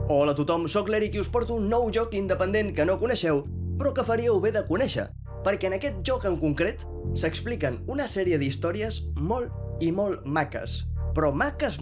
Hola a tothom, soc l'Eric i us porto un nou joc independent que no coneixeu, però que faríeu bé de conèixer, perquè en aquest joc en concret s'expliquen una sèrie d'històries molt i molt maques. Però maques,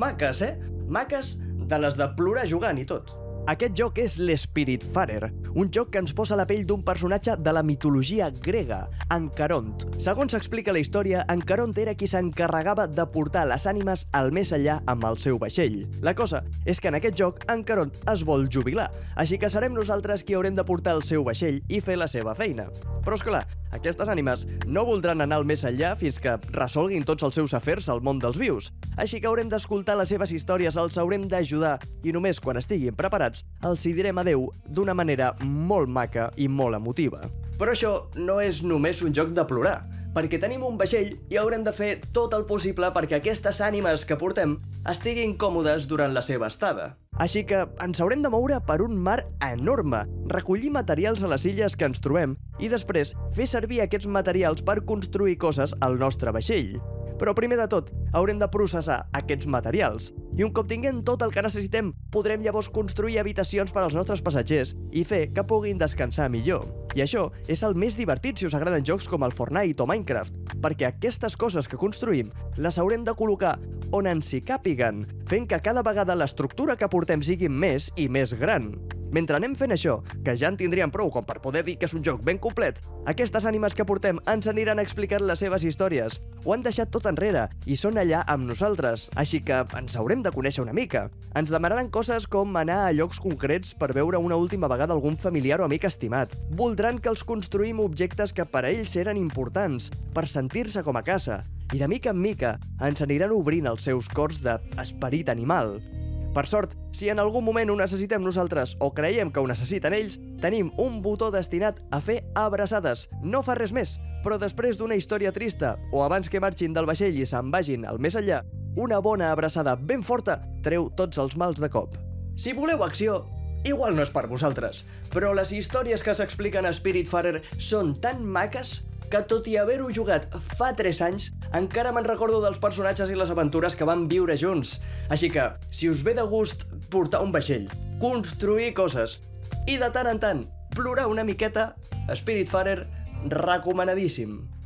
Maques de les de plorar jugant i tot. Aquest joc és l'Spiritfarer, un joc que ens posa la pell d'un personatge de la mitologia grega, Encaront. Segons s'explica la història, Encaront era qui s'encarregava de portar les ànimes al més enllà amb el seu vaixell. La cosa és que en aquest joc Encaront es vol jubilar, així que serem nosaltres qui haurem de portar el seu vaixell i fer la seva feina. Però esclar, aquestes ànimes no voldran anar al més enllà fins que resolguin tots els seus afers al món dels vius. Així que haurem d'escoltar les seves històries, els haurem d'ajudar i només quan estiguin preparats els hi direm adeu d'una manera molt maca i molt emotiva. Però això no és només un joc de plorar, perquè tenim un vaixell i haurem de fer tot el possible perquè aquestes ànimes que portem estiguin còmodes durant la seva estada. Així que ens haurem de moure per un mar enorme, recollir materials a les illes que ens trobem i després fer servir aquests materials per construir coses al nostre vaixell. Però primer de tot, haurem de processar aquests materials. I un cop tinguem tot el que necessitem, podrem llavors construir habitacions per als nostres passatgers i fer que puguin descansar millor. I això és el més divertit si us agraden jocs com el Fortnite o Minecraft, perquè aquestes coses que construïm les haurem de col·locar on ens hi càpiguen, fent que cada vegada l'estructura que portem sigui més i més gran. Mentre anem fent això, que ja en tindríem prou com per poder dir que és un joc ben complet, aquestes ànimes que portem ens aniran explicant les seves històries. Ho han deixat tot enrere i són allà amb nosaltres, així que ens haurem de conèixer una mica. Ens demanaran coses com anar a llocs concrets per veure una última vegada algun familiar o amic estimat. Voldran que els construïm objectes que per a ells eren importants, per sentir-se com a casa. I de mica en mica ens aniran obrint els seus cors d'esperit animal. Per sort, si en algun moment ho necessitem nosaltres o creiem que ho necessiten ells, tenim un botó destinat a fer abraçades. No fa res més, però després d'una història trista o abans que marxin del vaixell i se'n vagin al més enllà, una bona abraçada ben forta treu tots els mals de cop. Si voleu acció, igual no és per vosaltres, però les històries que s'expliquen a Spiritfarer són tan maques que tot i haver-ho jugat fa 3 anys, encara me'n recordo dels personatges i les aventures que vam viure junts. Així que, si us ve de gust portar un vaixell, construir coses i de tant en tant plorar una miqueta, Spiritfarer recomanadíssim.